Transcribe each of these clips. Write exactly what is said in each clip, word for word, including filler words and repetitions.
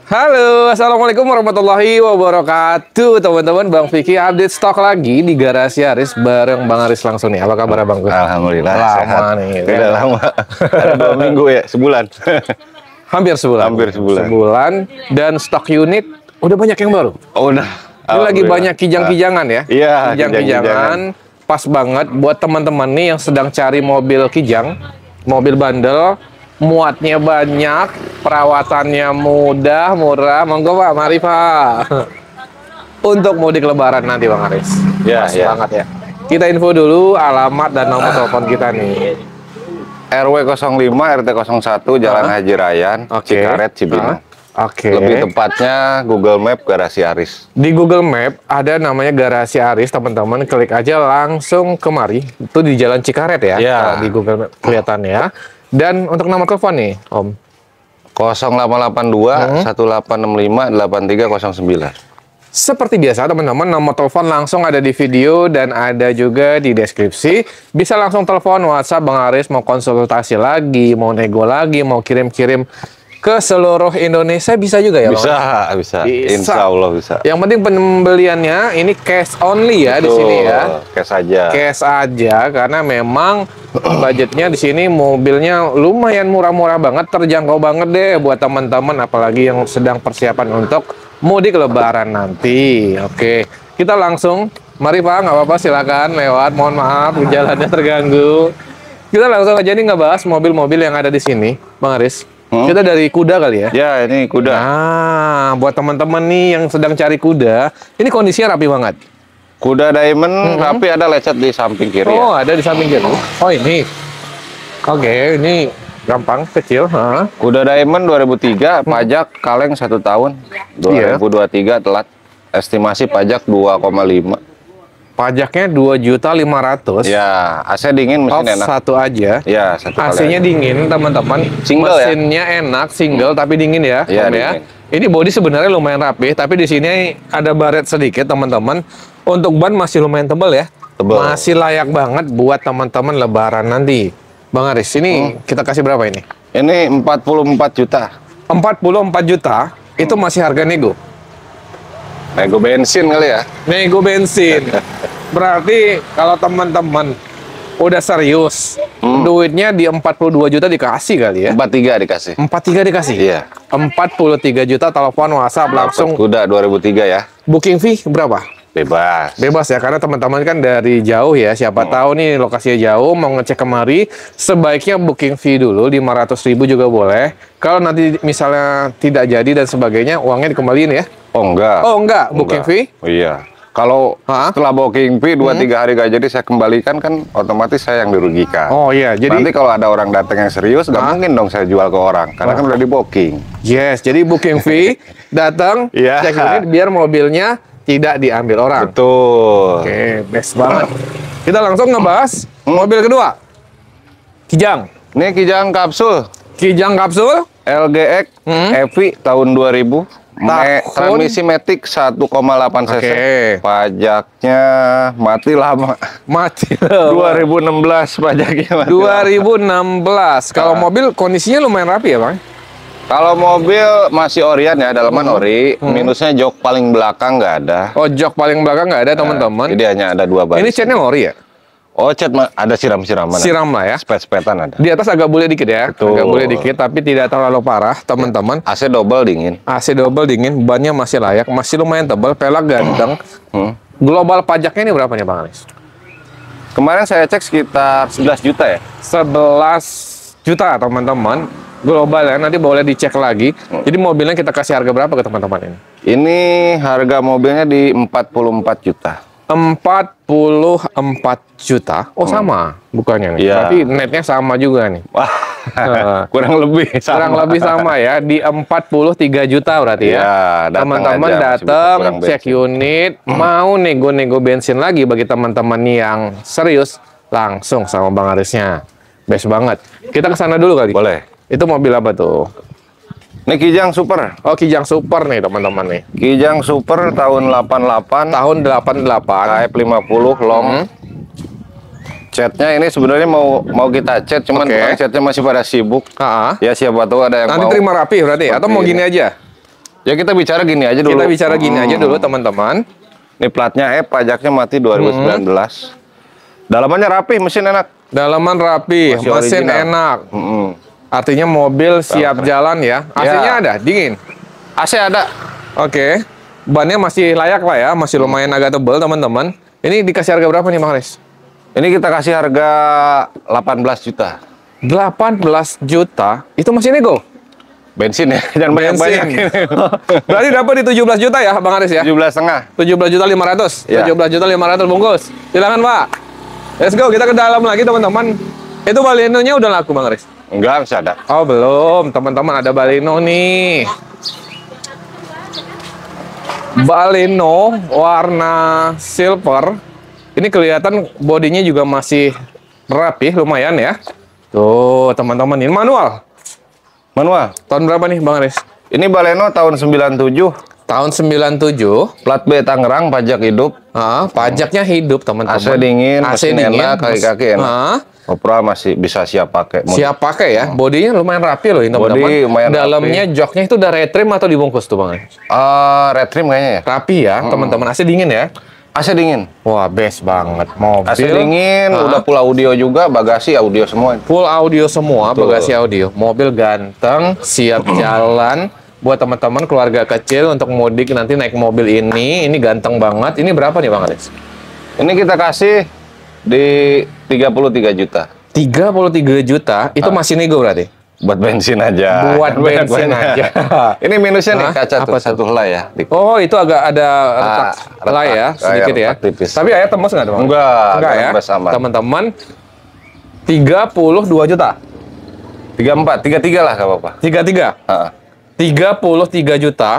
Halo, assalamualaikum warahmatullahi wabarakatuh, teman-teman. Bang Vicky update stok lagi di Garasi Aris bareng Bang Aris langsung nih. Apa kabar Bang? Alhamdulillah lama sehat. nih. Udah lama. Ada dua minggu ya, sebulan. Hampir sebulan. Hampir sebulan. Sebulan dan stok unit udah banyak yang baru. Oh, udah. Ini lagi banyak kijang-kijangan ya. Iya, kijang-kijangan. Pas banget buat teman-teman nih yang sedang cari mobil kijang, mobil bandel. Muatnya banyak, perawatannya mudah, murah. Monggo Pak, mari Pak. Untuk mudik lebaran nanti Bang Aris. Ya, Pas ya. banget ya. Kita info dulu alamat dan nomor telepon kita nih. R W nol lima R T nol satu Jalan Ah. Haji Rayyan, Oke. Cikaret, Cibinong. Ah, Oke. Lebih tepatnya Google Map Garasi Aris. Di Google Map ada namanya Garasi Aris, teman-teman. Klik aja langsung kemari. Itu di Jalan Cikaret ya. Ya. Kalau di Google Map kelihatannya. Dan untuk nomor telepon nih, Om. nol delapan delapan dua satu delapan enam lima delapan tiga nol sembilan. Seperti biasa teman-teman, nomor telepon langsung ada di video dan ada juga di deskripsi. Bisa langsung telepon, WhatsApp Bang Aris, mau konsultasi lagi, mau nego lagi, mau kirim-kirim ke seluruh Indonesia bisa juga ya Bang? Bisa, bisa, Bisa. Insya Allah bisa. Yang penting pembeliannya ini cash only ya di sini ya. Cash aja. Cash aja karena memang budgetnya di sini mobilnya lumayan murah-murah banget, terjangkau banget deh buat teman-teman apalagi yang sedang persiapan untuk mudik lebaran nanti. Oke, kita langsung mari Pak, nggak apa-apa silakan lewat. Mohon maaf jalannya terganggu. Kita langsung aja nih ngebahas mobil-mobil yang ada di sini, Bang Aris. Hmm? Kita dari kuda kali ya. Ya, ini kuda. Nah, buat teman-teman nih yang sedang cari kuda, ini kondisinya rapi banget. Kuda diamond, tapi ada lecet di samping kiri Oh, ya. ada di samping kiri. Oh, ini. Oke, ini gampang, kecil. Hah? Kuda diamond dua ribu tiga, pajak kaleng satu tahun. dua ribu dua puluh tiga telat. Estimasi pajak dua koma lima. Pajaknya dua juta lima ratus. Ya, A C dingin, Off mesin enak. satu aja. Ya, satu kali A C-nya aja. dingin, teman-teman. Single ya? Mesinnya enak, single tapi dingin ya. Iya, Om, ya. dingin. Ini bodi sebenarnya lumayan rapi, tapi di sini ada baret sedikit, teman-teman. Untuk ban masih lumayan tebal ya. Tebal. Masih layak banget buat teman-teman lebaran nanti. Bang Aris, ini Hmm. kita kasih berapa ini? Ini empat puluh empat juta. empat puluh empat juta, itu masih harga nego. Nego bensin kali ya. Nego bensin. Berarti kalau teman-teman udah serius, Hmm. duitnya di empat puluh dua juta dikasih kali ya. empat puluh tiga dikasih. empat puluh tiga dikasih? Iya. empat puluh tiga juta telepon WhatsApp langsung. Kuda dua ribu tiga ya. Booking fee berapa? Bebas. Bebas ya, karena teman-teman kan dari jauh ya. Siapa Hmm. tahu nih lokasinya jauh, mau ngecek kemari, sebaiknya booking fee dulu lima ratus ribu juga boleh. Kalau nanti misalnya tidak jadi dan sebagainya, uangnya dikembaliin ya. Oh enggak. Oh enggak, booking Enggak. fee? Oh, iya. Kalau Hah? setelah booking fee dua tiga hari gak jadi saya kembalikan, kan otomatis saya yang dirugikan. Oh iya, jadi Nanti kalau ada orang datang yang serius, nggak Hah? mungkin dong saya jual ke orang, karena kan udah di booking. yes, jadi booking fee datang, Iya. cek unit biar mobilnya tidak diambil orang. Betul. Oke, best banget. Kita langsung ngebahas Hmm. mobil kedua. Kijang. Ini Kijang kapsul Kijang kapsul. L G X Hmm. E V tahun dua ribu. Me- Tahun? transmisi matic satu koma delapan cc. Oke. Pajaknya mati lama. Mati dua ribu enam belas pajaknya mati. dua lama. ribu enam belas. Kalau Ah. mobil kondisinya lumayan rapi ya, Bang? Kalau mobil masih Orion ya, dalaman ori. Minusnya jok paling belakang nggak ada. Oh, jok paling belakang nggak ada, teman-teman. Jadi hanya ada dua baris. Ini catnya ori ya? Oh, cat ma- ada siram-siraman. Siram lah ya. Spet-spetan ada. Di atas agak boleh dikit ya. Betul. Agak boleh dikit, tapi tidak terlalu parah, teman-teman. A C double dingin. A C double dingin, bannya masih layak, masih lumayan tebal, pelak ganteng. Hmm. Global pajaknya ini berapa nih, Bang Anis? Kemarin saya cek sekitar sebelas juta ya. sebelas juta, teman-teman. Global ya, nanti boleh dicek lagi. Jadi mobilnya kita kasih harga berapa ke teman-teman ini? Ini harga mobilnya di empat puluh empat juta. empat puluh empat juta. Oh, sama bukannya nih. Iya. Berarti netnya sama juga nih. Wah, Eh, kurang lebih sama. Kurang lebih sama ya, di empat puluh tiga juta berarti ya. Iya, datang Teman-teman aja, masih datang, kurang cek bensin. unit, mau nego-nego bensin lagi bagi teman-teman yang serius, langsung sama Bang Arisnya. Best banget. Kita ke sana dulu kali. Boleh. Itu mobil apa tuh? Ini Kijang Super. Oh, Kijang Super nih teman-teman nih. Kijang Super tahun delapan puluh delapan. Tahun delapan puluh delapan. K F lima puluh long. Hmm. Catnya ini sebenarnya mau mau kita cat, cuman Oke. tukang catnya masih pada sibuk. Ah, Ya siapa tahu ada yang nanti mau. terima rapi berarti, atau mau Seperti gini ini. aja? Ya kita bicara gini aja dulu. Kita bicara gini Hmm. aja dulu teman-teman. Ini platnya E, pajaknya mati dua ribu sembilan belas. Dalamannya rapi, mesin enak. Dalaman rapi, Masih mesin original. enak. Mm-mm. Artinya mobil siap jalan ya. A C-nya Ya. ada, dingin. A C ada. Oke. Bannya masih layak lah ya, masih lumayan agak tebal teman-teman. Ini dikasih harga berapa nih Bang Aris? Ini kita kasih harga delapan belas juta. delapan belas juta. Itu masih nego. Bensin ya, jangan banyak-banyak. Berarti dapat di tujuh belas juta ya Bang Aris ya? tujuh belas setengah. tujuh belas juta lima ratus. Ya. tujuh belas juta lima ratus bungkus. Silakan Pak. Let's go, kita ke dalam lagi teman-teman. Itu balenonya udah laku Bang Aris? Enggak, masih ada. Oh belum, teman-teman ada baleno nih. Baleno warna silver. Ini kelihatan bodinya juga masih rapi, lumayan ya. Tuh teman-teman, ini manual. Manual. Tahun berapa nih Bang Aris? Ini Baleno tahun sembilan tujuh. Tahun sembilan tujuh. Plat B Tangerang, pajak hidup. Ah, pajaknya hidup teman-teman. A C dingin, A C mesin dingin, enak, kaki-kaki enak. Ah, Opera masih bisa siap pakai. siap pakai ya. Bodinya lumayan rapi loh ini teman-teman. Bodi lumayan Dalamnya joknya itu udah retrim atau dibungkus tuh Bang Aris? Uh, red trim kayaknya ya. Rapi ya teman-teman. A C dingin ya. A C dingin. Wah, best banget mobil. A C dingin, Ah. udah full audio juga, bagasi audio semua. Full audio semua, Betul. bagasi audio. Mobil ganteng, siap jalan. Buat teman-teman keluarga kecil untuk mudik nanti naik mobil ini, ini ganteng banget. Ini berapa nih Bang Aris? Ini kita kasih di tiga puluh tiga juta. tiga puluh tiga juta, itu masih nego berarti? Buat bensin aja. Buat bensin Banyak-banyak. aja. Ini minusnya nih Hah? kaca Apa tuh, tuh? satu helai ya. Di- Oh, itu agak ada retak Ah, retak. helai ya, sedikit Kayak ya. retak tipis. Tapi ayah tembus nggak tuh Bang? Enggak, Enggak ya, tembus aman. teman-teman. tiga puluh dua juta. tiga puluh empat, tiga puluh tiga lah nggak apa-apa. tiga puluh tiga. Ha-ha. tiga puluh tiga juta.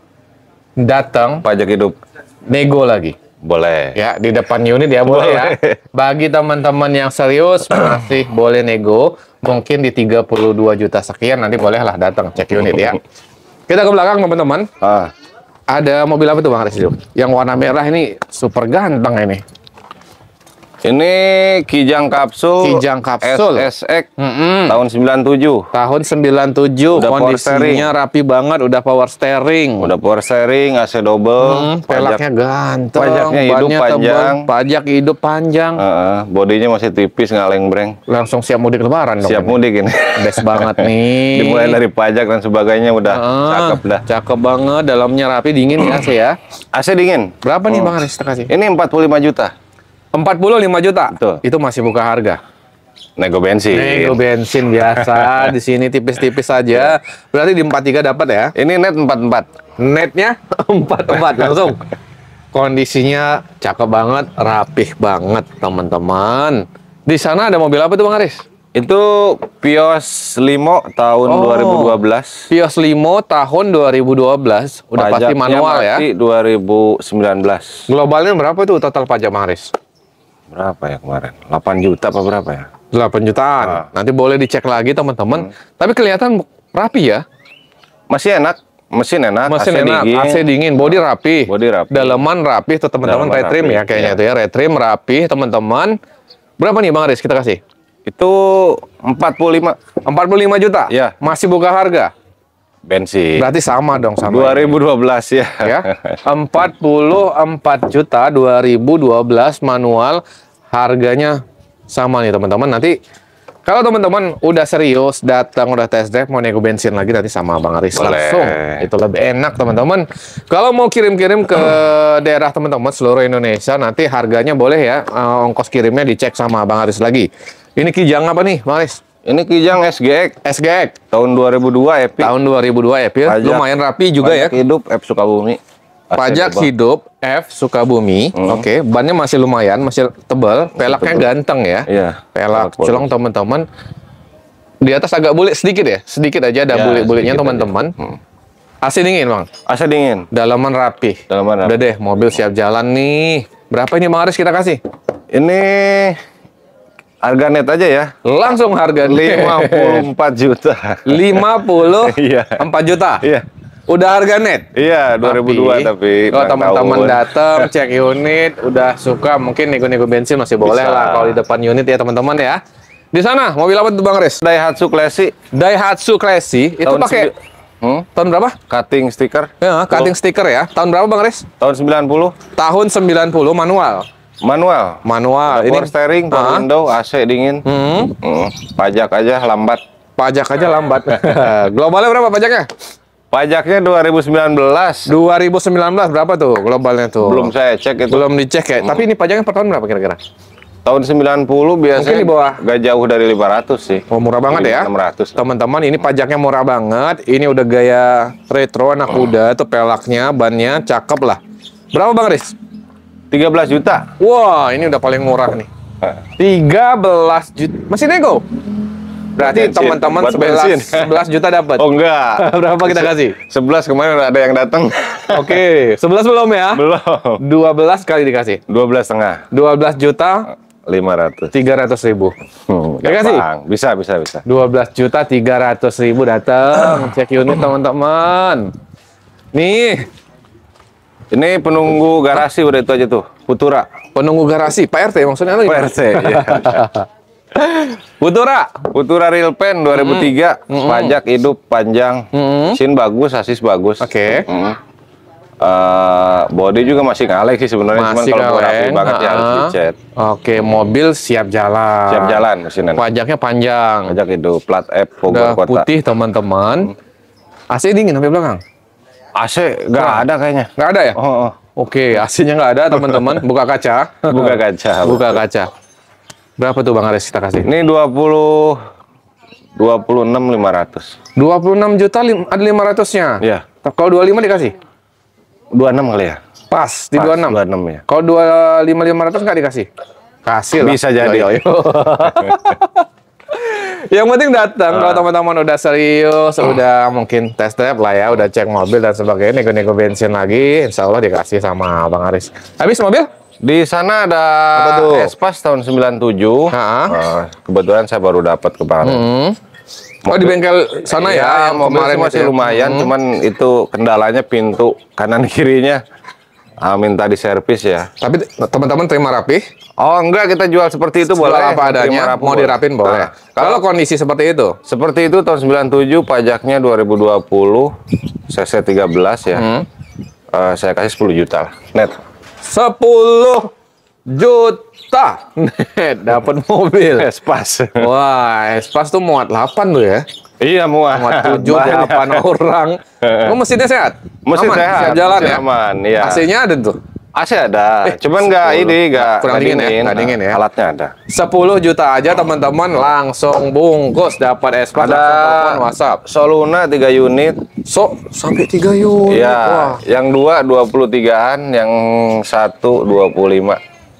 Datang, Pajak hidup nego lagi. boleh. Ya, di depan unit ya boleh ya. Bagi teman-teman yang serius masih boleh nego, mungkin di tiga puluh dua juta sekian nanti bolehlah datang cek unit ya. Kita ke belakang teman-teman. Ah. Ada mobil apa tuh Bang Aris? Yang warna merah ini super ganteng ini. Ini Kijang Kapsul. Kijang Kapsul. S S X Mm-mm. tahun sembilan tujuh. Tahun sembilan tujuh, Udah power steering. kondisinya rapi banget, udah power steering. Udah power steering, A C double, Hmm, pelaknya ganteng, pajaknya hidup bannya panjang. tebal, pajak hidup panjang. Heeh, bodinya masih tipis, ngaleng breng. Langsung siap mudik lebaran dong. Siap ini. mudik ini. Best banget nih. Dimulai dari pajak dan sebagainya udah Ah, cakep dah. Cakep banget, dalamnya rapi, dingin ya sih ya. A C dingin. Berapa nih Oh. Bang Aris kita kasih? Ini empat puluh lima juta. empat puluh lima juta. Betul. Itu masih buka harga. Nego bensin. Nego bensin biasa, di sini tipis-tipis saja. Berarti di empat puluh tiga dapat ya. Ini net empat puluh empat. Netnya empat puluh empat langsung. Kondisinya cakep banget, rapih banget teman-teman. Di sana ada mobil apa tuh Bang Aris? Itu Vios Limo tahun Oh. dua ribu dua belas. Vios Limo tahun dua ribu dua belas. Udah pasti Pajaknya manual ya. mati dua ribu sembilan belas. Globalnya berapa tuh total pajak Bang Aris? Berapa ya kemarin? delapan juta apa berapa ya? delapan jutaan. Ah. Nanti boleh dicek lagi teman-teman. Tapi kelihatan rapi ya. Masih enak, mesin enak, Mesin A C enak, dingin. A C dingin, body rapi. Body rapi. Dalaman rapi tuh teman-teman, Dalaman retrim rapi, ya kayaknya iya. tuh ya, retrim rapi teman-teman. Berapa nih Bang Aris kita kasih? Itu empat puluh lima empat puluh lima juta? Iya. Masih buka harga? bensin. Berarti sama dong sama dua ini. ribu dua belas ya. Ya. empat puluh empat juta dua ribu dua belas manual, harganya sama nih teman-teman. Nanti kalau teman-teman udah serius datang udah test drive mau nego bensin lagi nanti sama Bang Aris Boleh. langsung. Itu lebih enak teman-teman. Kalau mau kirim-kirim ke daerah teman-teman seluruh Indonesia nanti harganya boleh ya, eh, ongkos kirimnya dicek sama Bang Aris lagi. Ini Kijang apa nih Bang Aris? Ini Kijang S G X S G X tahun dua ribu dua Epic. tahun dua ribu dua Epil. Pajak- Lumayan rapi juga ya. Pajak hidup F Sukabumi. A C Pajak double. hidup F Sukabumi. Hmm. Oke, bannya masih lumayan, masih tebal, pelaknya tebal. ganteng ya. Iya. Pelak Pelak colong teman-teman. Di atas agak bulik sedikit ya, sedikit aja ada Ya, bulik-buliknya sedikit teman-teman. aja. Hmm. A C dingin bang, A C dingin. dalaman rapi. Dalaman rapi. Udah deh, mobil siap jalan nih. Berapa ini Bang Aris kita kasih? Ini harga net aja ya. Langsung harga lima puluh empat juta. lima puluh Iya. empat juta. Iya. Udah harga net. Iya, dua ribu dua tapi kalau ulang teman-teman tahun. datang cek unit, udah suka mungkin nego-nego bensin masih boleh Bisa. lah kalau di depan unit ya teman-teman ya. Di sana mobil apa tuh Bang Res? Daihatsu Classic Daihatsu Classy itu tahun pakai sembi- Hmm? Tahun berapa? Cutting stiker. Ya, cutting stiker ya. Tahun berapa Bang Aris? Tahun sembilan puluh. Tahun sembilan puluh, manual. Manual. Manual. Ada power steering, power uh-huh. window, A C dingin. Hmm. Hmm. Pajak aja lambat. Pajak aja lambat. Globalnya berapa pajaknya? Pajaknya dua ribu sembilan belas. dua ribu sembilan belas berapa tuh globalnya tuh? Belum saya cek itu. Belum dicek ya. Hmm. Tapi ini pajaknya per tahun berapa kira-kira? Tahun sembilan puluh biasanya mungkin di bawah. Gak jauh dari lima ratus sih. Oh, murah banget ya. enam ratus. Teman-teman, ini pajaknya murah banget. Ini udah gaya retro anak muda tuh, pelaknya, bannya cakep lah. Berapa Bang Aris? tiga belas juta. Wah, ini udah paling murah nih. tiga belas juta. Masih nego? Berarti teman-teman sebelas juta dapat. Oh enggak. Berapa kita kasih? sebelas kemarin ada yang datang. Oke, sebelas belum ya? Belum. dua belas kali dikasih. dua belas setengah. dua belas juta lima ratus. tiga ratus ribu. Hmm, dikasih? Bisa, bisa, bisa. dua belas juta tiga ratus ribu datang. Cek unit teman-teman. Nih. Ini penunggu garasi udah itu aja tuh. Futura. Penunggu garasi, P R T maksudnya apa? P R T, iya. Futura. Futura Real Pen dua ribu tiga. Mm-hmm. Pajak hidup panjang. Mm-hmm. Mesin bagus, asis bagus. Oke. Okay. Mm-hmm. Uh, body juga masih ngalek sih sebenarnya, cuman kalau rapi banget ya harus dicat. Oke, mobil siap jalan. Siap jalan mesinnya. Pajaknya panjang. Pajak hidup, plat F, Bogor kota. Putih teman-teman. Hmm. A C dingin sampai belakang. A C nggak ada kayaknya. Nggak ada ya? Oh, oh. Oke, A C-nya nggak ada teman-teman. Buka kaca. Buka kaca. Buka kaca. Berapa tuh Bang Aris kita kasih? Ini dua puluh dua puluh enam lima ratus. dua puluh enam juta ada lima ratusnya. Iya. Kalau dua puluh lima dikasih? dua puluh enam kali ya? Pas di Pas, dua puluh enam. dua puluh enam ya. Kalau dua puluh lima lima ratus nggak dikasih? Kasih lah. Bisa jadi. Yo, yo, yo. Yang penting datang. Kalau teman-teman udah serius, udah mungkin test drive lah ya, udah cek mobil dan sebagainya, nego-nego bensin lagi, insya Allah dikasih sama Bang Aris. Habis mobil? Di sana ada Espas tahun sembilan puluh tujuh. Uh, kebetulan saya baru dapat kemarin. Hmm. Oh, di bengkel sana ya, ya yang kemarin masih ya? lumayan, hmm. cuman itu kendalanya pintu kanan kirinya. Ah, minta diservis ya. Tapi teman-teman terima rapi? Oh enggak, kita jual seperti itu boleh. Apa adanya, mau dirapin boleh. Nah, kalau, kalau kondisi seperti itu? Seperti itu tahun sembilan puluh tujuh, pajaknya dua ribu dua puluh, C C tiga belas ya. Hmm. Uh, saya kasih sepuluh juta lah, net. sepuluh juta net dapat mobil. Espas. Wah, Espas tuh muat delapan tuh ya. Iya, muat. Muat tujuh, delapan orang. Oh, mesinnya sehat? Mesin aman, sehat. Siap jalan ya? Aman, iya. A C-nya ada tuh? A C ada, eh, cuman nggak ini, nggak kurang dingin, dingin, ya? Nggak dingin ya? Alatnya ada. sepuluh juta aja teman-teman, langsung bungkus dapat Espas. Ada WhatsApp. Soluna tiga unit. So, sampai tiga unit. Iya, wah. Yang dua dua puluh tigaan, yang satu dua puluh lima.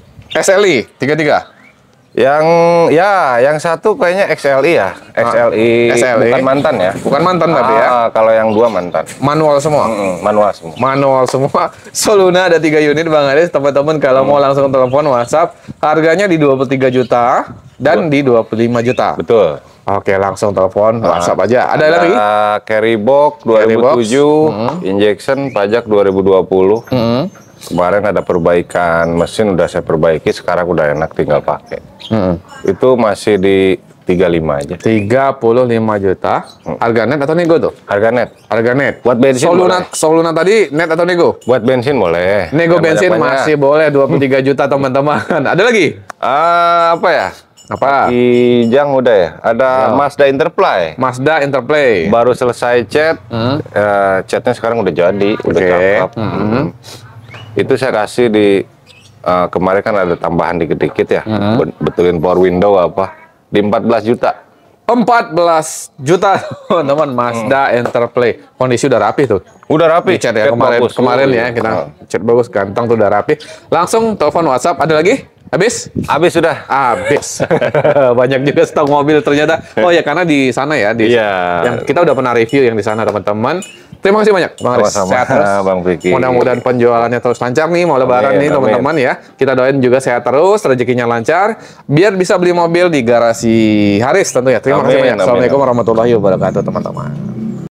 S L I tiga tiga. Yang ya, yang satu kayaknya X L I ya, X L I, ah, X L I. bukan mantan ya, bukan mantan ah, tapi ya. Kalau yang dua mantan. Manual semua. Mm, manual semua. Manual semua. Soluna ada tiga unit Bang Aris, teman-teman kalau hmm. mau langsung telepon WhatsApp, harganya di dua puluh tiga juta dan Betul. di dua puluh lima juta. Betul. Oke, langsung telepon nah, WhatsApp aja. Ada, ada lagi? Carry box dua ribu tujuh, hmm. injection pajak dua ribu dua puluh. Hmm. Kemarin ada perbaikan mesin, udah saya perbaiki, sekarang udah enak tinggal pakai. Hmm. Itu masih di tiga puluh lima aja. tiga puluh lima juta. Hmm. Harga net atau nego tuh? Harga net. Harga net. Buat bensin Soluna, boleh. Soluna tadi net atau nego? Buat bensin boleh. Nego bensin banyak -banyak. Masih boleh dua puluh tiga juta teman-teman. Ada lagi? Uh, apa ya? Apa? Kijang udah ya. Ada oh. Mazda Interplay. Mazda Interplay. Baru selesai cat. Hmm. Uh, catnya sekarang udah jadi. Okay. Udah cakep. Hmm. Hmm. Itu saya kasih di uh, kemarin kan ada tambahan dikit-dikit ya, mm-hmm. betulin power window apa di empat belas juta. empat belas juta teman-teman, Mazda hmm. Interplay. Kondisi udah rapi tuh. Udah rapi. Cat ya kemarin bagus. kemarin ya kita uh. cat bagus, ganteng tuh, udah rapi. Langsung telepon WhatsApp. Ada lagi? Habis? Habis sudah. Habis. Banyak juga stok mobil ternyata. Oh ya, karena di sana ya, di yeah. yang kita udah pernah review yang di sana teman-teman. Terima kasih banyak Bang Aris. Sehat terus. Bang Vicky. Mudah-mudahan penjualannya terus lancar nih, mau lebaran amin, nih teman-teman ya. Kita doain juga sehat terus, rezekinya lancar, biar bisa beli mobil di garasi Haris tentu ya. Terima amin, kasih banyak. Amin, Assalamualaikum amin. warahmatullahi wabarakatuh teman-teman.